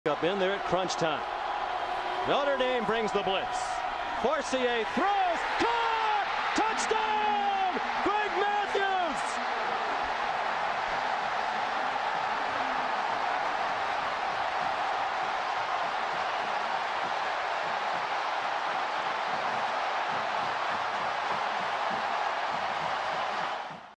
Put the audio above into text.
Up in there at crunch time. Notre Dame brings the blitz. Forcier throws.